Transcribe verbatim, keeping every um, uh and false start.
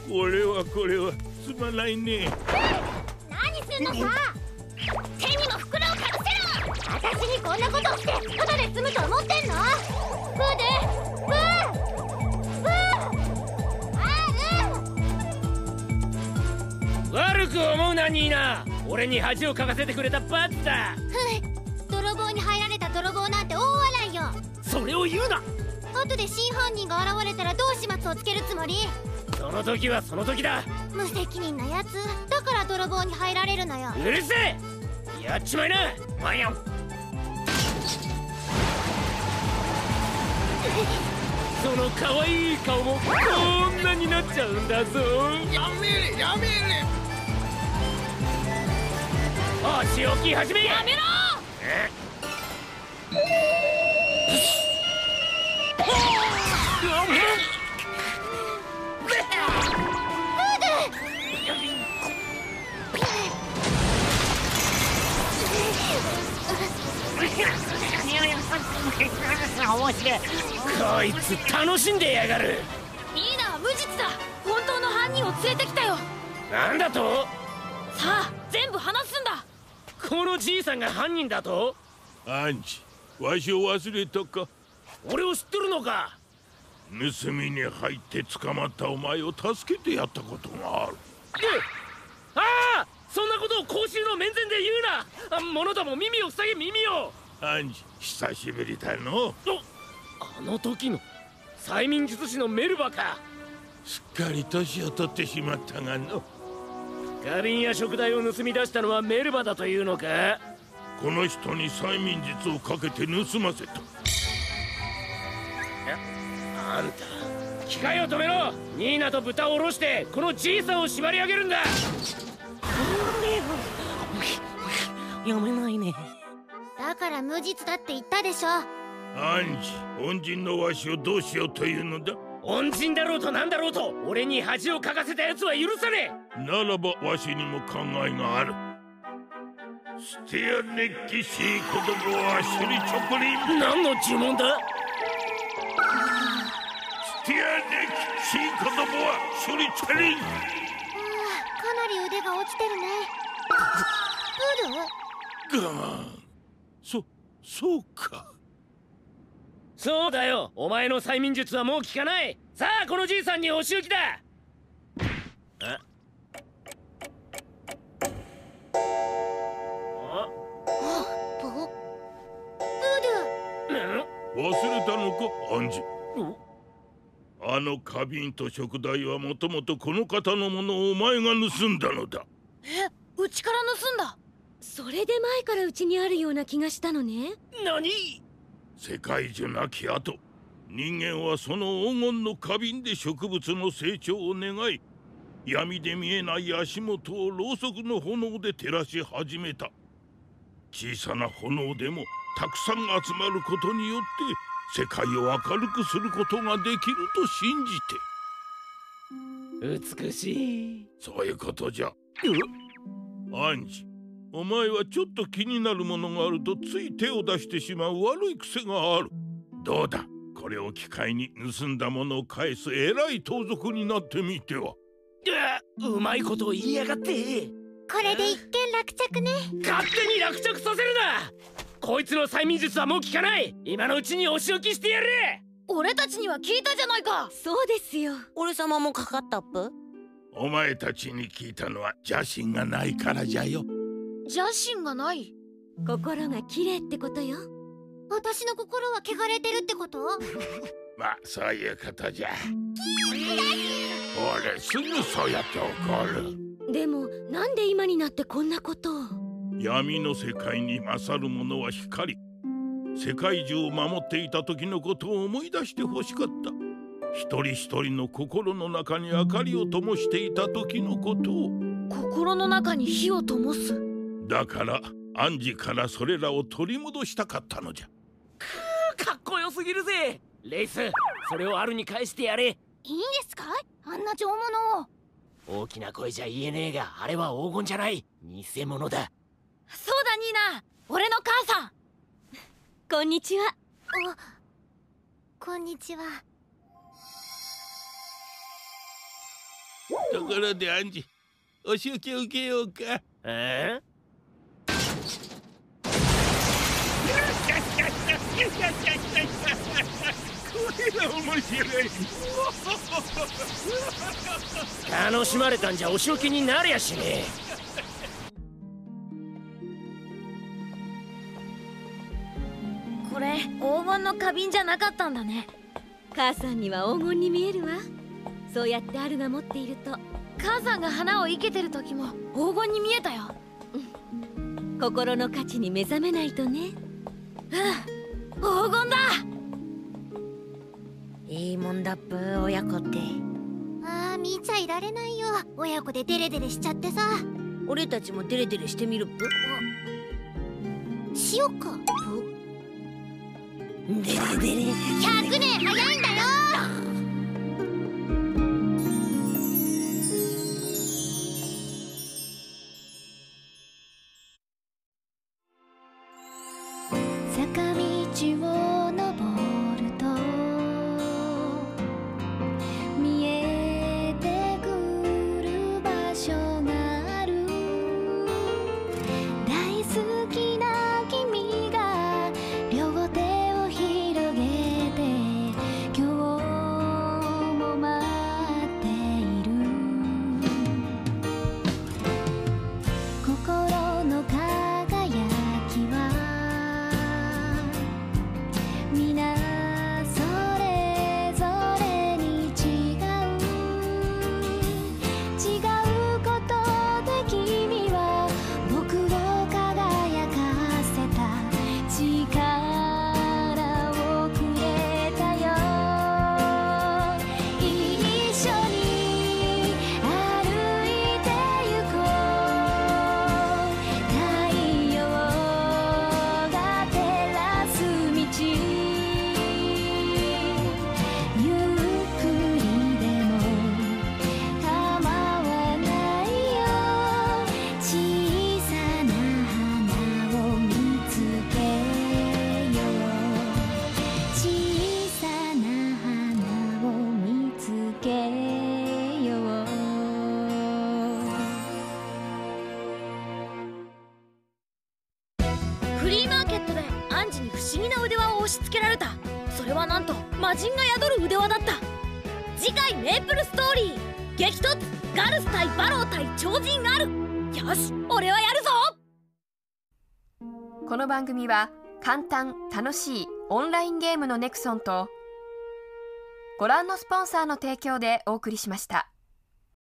これはこれはすまないね。 何すんのさ。手にも袋をかぶせろ。私にこんなことをしてただで済むと思ってんの？ブーでブーブーあー悪く思うなニーナ。俺に恥をかかせてくれた罰だ。 泥棒に入られた泥棒なんて大笑いよ。 それを言うな。 後で真犯人が現れたらどう始末をつけるつもり？ その時はその時だ。 無責任なやつだから泥棒に入られるのよ。 うるせえ。やっちまいなワイヤン。その可愛い顔もこんなになっちゃうんだぞ。 やめれやめれ。 足置き始め。 やめろ。 えこいつ楽しんでやがる。 ニーナは無実だ。本当の犯人を連れてきたよ。 なんだと。 さあ全部話すんだ。 このじいさんが犯人だと。 アンジ、わしを忘れたか。 俺を知ってるのか。 盗みに入って捕まったお前を助けてやったことがある。 ああ、そんなことを公衆の面前で言うな。者ども耳を塞げ耳を。 アンジ、久しぶりだの。 あの時の催眠術師のメルバか。 すっかり年を取ってしまったがの。 花瓶や食材を盗み出したのはメルバだというのか。 この人に催眠術をかけて盗ませた。 あんた機械を止めろ。ニーナと豚を下ろしてこのじいさんを縛り上げるんだ。 読めないね。 だから無実だって言ったでしょ。 アンジ、恩人のわしをどうしようというのだ。 恩人だろうとなんだろうと俺に恥をかかせた奴は許さねえ。ならばわしにも考えがある。ステアネッキシー子供はシュリチョコリン。 何の呪文だ。 ステアネッキシー子供はシュリチョコリン。 かなり腕が落ちてるね。プール？ ガーン。そ、そうか。 そうだよ。お前の催眠術はもう効かない。さあこのじいさんにお仕置きだ。ああプール。 忘れたのかアンジ。あの花瓶と食材はもともとこの方のものをお前が盗んだのだ。 え、うちから盗んだ。 それで前からうちにあるような気がしたのね。 何。 世界中なき後、人間はその黄金の花瓶で植物の成長を願い、闇で見えない足元をろうそくの炎で照らし始めた。小さな炎でもたくさん集まることによって世界を明るくすることができると信じて。美しい。 そういうことじゃ。アンジ、お前はちょっと気になるものがあるとつい手を出してしまう悪い癖がある。どうだ、これを機会に盗んだものを返す偉い盗賊になってみては。 うまいことを言いやがって。 これで一件落着ね。 勝手に落着させるな。こいつの催眠術はもう効かない。今のうちにお仕置きしてやれ。 俺たちには聞いたじゃないか。 そうですよ。 俺様もかかったっぷ。 お前たちに聞いたのは邪心がないからじゃよ。 邪心がない？ 心が綺麗ってことよ。 私の心は汚れてるってこと？ まあそういうことじゃ。俺すぐそうやって怒る。 でもなんで今になってこんなことを。 闇の世界に勝るものは光。世界中を守っていた時のことを思い出してほしかった。一人一人の心の中に明かりを灯していた時のことを。 心の中に火を灯す。 だからアンジからそれらを取り戻したかったのじゃ。 くー、かっこよすぎるぜ。レイス、それをアルに返してやれ。 いいんですか、あんな上物を。 大きな声じゃ言えねえが、あれは黄金じゃない、偽物だ。 そうだニーナ、俺の母さん。 こんにちは。 あ、こんにちは。 ところでアンジ、お仕置きを受けようか。 えこれは面白い。 楽しまれたんじゃお仕置きになりゃしねえ。 これ黄金の花瓶じゃなかったんだね。母さんには黄金に見えるわ。そうやってアルが持っていると、母さんが花を生けてる時も黄金に見えたよ。心の価値に目覚めないとね。うん、黄金だ。 いいもんだっぷ、親子って。 ああ、見ちゃいられないよ。親子でデレデレしちゃってさ。 俺たちもデレデレしてみるっぷ。 しよっか。 デレデレ。 ひゃくねん早いんだよ。 坂道を登ると見えてくる場所がある。大好きな君が両手を広げて今日も待っている。心の輝きは皆それぞれに違う。違うことで君は僕を輝かせた。力をくれたよ。一緒に歩いてゆこう。太陽が照らす道、ゆっくりでも構わないよ。小さな花を見つけよう。小さな花を見つけよう。 フリーマーケットでアンジに不思議な腕輪を押し付けられた。それはなんと魔人が宿る腕輪だった。次回メープルストーリー、激突ガルス対バロー対超人アル。よし、俺はやるぞ。 この番組は簡単楽しいオンラインゲームのネクソンとご覧のスポンサーの提供でお送りしました。